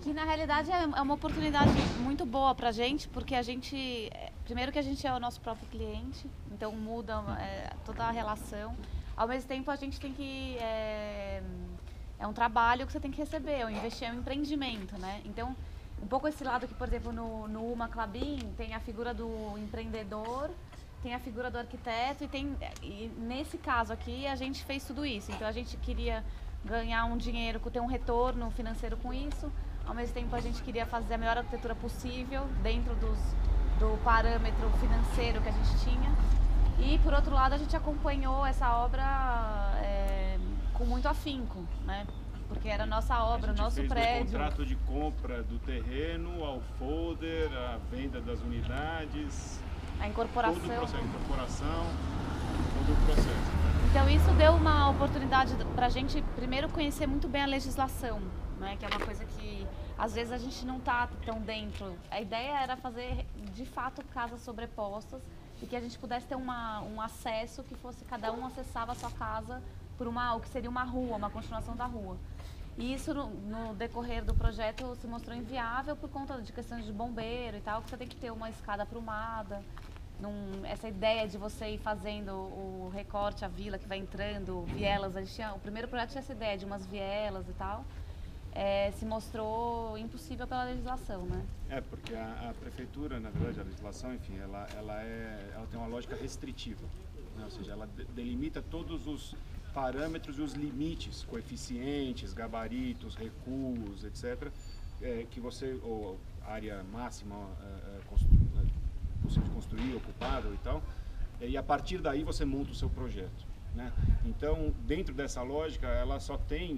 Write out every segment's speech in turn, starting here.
Que na realidade é uma oportunidade muito boa pra gente, porque a gente, primeiro que a gente é o nosso próprio cliente, então muda toda a relação. Ao mesmo tempo a gente tem que, é um trabalho que você tem que receber, é um empreendimento, né? Então, um pouco esse lado que, por exemplo, no Uma Klabin tem a figura do empreendedor, tem a figura do arquiteto e nesse caso aqui a gente fez tudo isso. Então a gente queria ganhar um dinheiro, ter um retorno financeiro com isso. Ao mesmo tempo, a gente queria fazer a melhor arquitetura possível dentro do parâmetro financeiro que a gente tinha. E, por outro lado, a gente acompanhou essa obra com muito afinco, né? Porque era a nossa obra, o nosso prédio. O contrato de compra do terreno, ao folder, a venda das unidades, a incorporação. Todo o processo, a incorporação, todo o processo. Então, isso deu uma oportunidade para a gente, primeiro, conhecer muito bem a legislação, né? Que é uma coisa que às vezes a gente não está tão dentro. A ideia era fazer de fato casas sobrepostas e que a gente pudesse ter um acesso que fosse, cada um acessava a sua casa por o que seria uma rua, uma continuação da rua. E isso no decorrer do projeto se mostrou inviável por conta de questões de bombeiro e tal, que você tem que ter uma escada aprumada. Essa ideia de você ir fazendo o recorte, a vila que vai entrando, vielas, o primeiro projeto tinha essa ideia de umas vielas e tal, se mostrou impossível pela legislação, né? Porque a prefeitura, na verdade, a legislação, enfim, ela tem uma lógica restritiva, né? Ou seja, ela delimita todos os parâmetros e os limites, coeficientes, gabaritos, recuos, etc., que você, ou área máxima possível de construir, ocupável e tal, e a partir daí você monta o seu projeto, né? Então, dentro dessa lógica, ela só tem,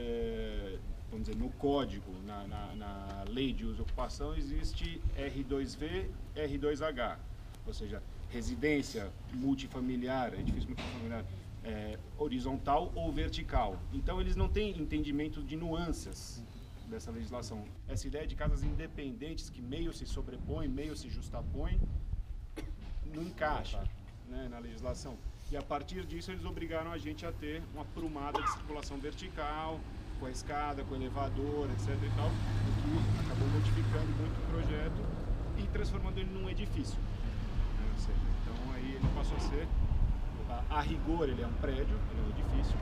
vamos dizer, no código, na lei de uso e ocupação, existe R2V, R2H, ou seja, residência multifamiliar, edifício multifamiliar, horizontal ou vertical. Então, eles não têm entendimento de nuances dessa legislação. Essa ideia de casas independentes que meio se sobrepõem, meio se justapõem, não encaixa, né, na legislação. E a partir disso eles obrigaram a gente a ter uma aprumada de circulação vertical, com a escada, com o elevador, etc. e tal, o que acabou modificando muito o projeto e transformando ele num edifício, né? Ou seja, então aí ele passou a ser, a rigor ele é um prédio, ele é um edifício,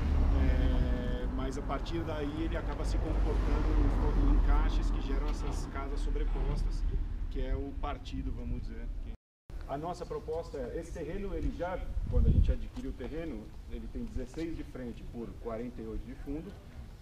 né? Mas a partir daí ele acaba se comportando em encaixes que geram essas casas sobrepostas, que é o partido, vamos dizer. A nossa proposta esse terreno, ele já, quando a gente adquiriu o terreno, ele tem 16 de frente por 48 de fundo.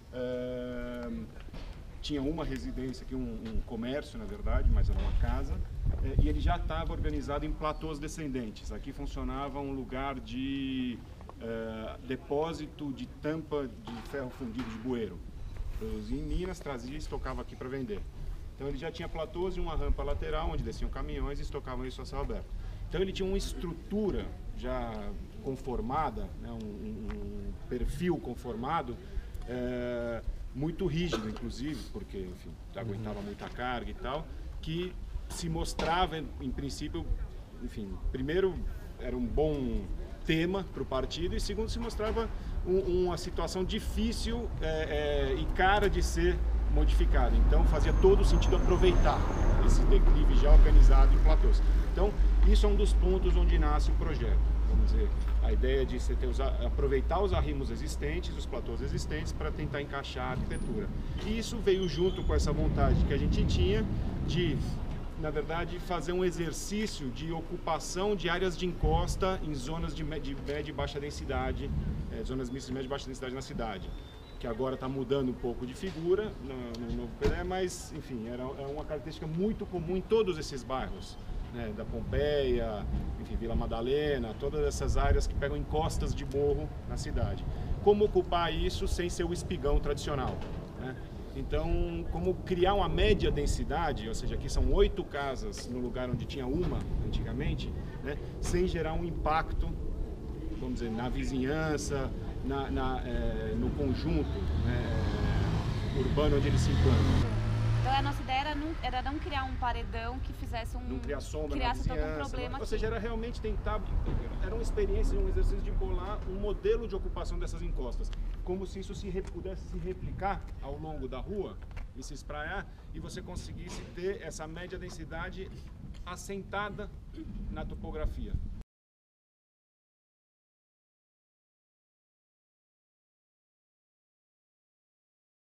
Tinha uma residência aqui, um comércio, na verdade, mas era uma casa. E ele já estava organizado em platôs descendentes. Aqui funcionava um lugar de depósito de tampa de ferro fundido de bueiro. Em Minas, trazia e estocava aqui para vender. Então ele já tinha platôs e uma rampa lateral, onde desciam caminhões e estocavam isso a céu aberto. Então ele tinha uma estrutura já conformada, né, um perfil conformado, muito rígido, inclusive, porque enfim, aguentava muita carga e tal, que se mostrava, em princípio, enfim, primeiro era um bom tema para o partido e segundo se mostrava uma situação difícil e cara de ser modificado. Então fazia todo o sentido aproveitar esse declive já organizado em platôs. Então isso é um dos pontos onde nasce o projeto. Vamos dizer, a ideia de você aproveitar os arrimos existentes, os platôs existentes, para tentar encaixar a arquitetura. E isso veio junto com essa vontade que a gente tinha de, na verdade, fazer um exercício de ocupação de áreas de encosta em zonas de média e baixa densidade, zonas mistas de média e baixa densidade na cidade, que agora está mudando um pouco de figura no novo PDE, mas, enfim, é uma característica muito comum em todos esses bairros, né, da Pompeia, enfim, Vila Madalena, todas essas áreas que pegam encostas de morro na cidade. Como ocupar isso sem ser o espigão tradicional, né? Então, como criar uma média densidade, ou seja, aqui são 8 casas no lugar onde tinha uma antigamente, né, sem gerar um impacto, vamos dizer, na vizinhança, no conjunto, né, urbano onde ele se implanta. Então a nossa ideia era não criar um paredão que fizesse não criar sombra criasse na todo um vizinhança, problema ou seja, era realmente tentar, era uma experiência, um exercício de bolar um modelo de ocupação dessas encostas, como se isso pudesse se replicar ao longo da rua e se espraiar, e você conseguisse ter essa média densidade assentada na topografia.